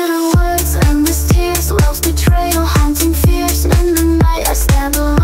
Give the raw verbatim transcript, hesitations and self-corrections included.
bitter words, endless tears, love's betrayal, haunting fears. In the night I stand alone.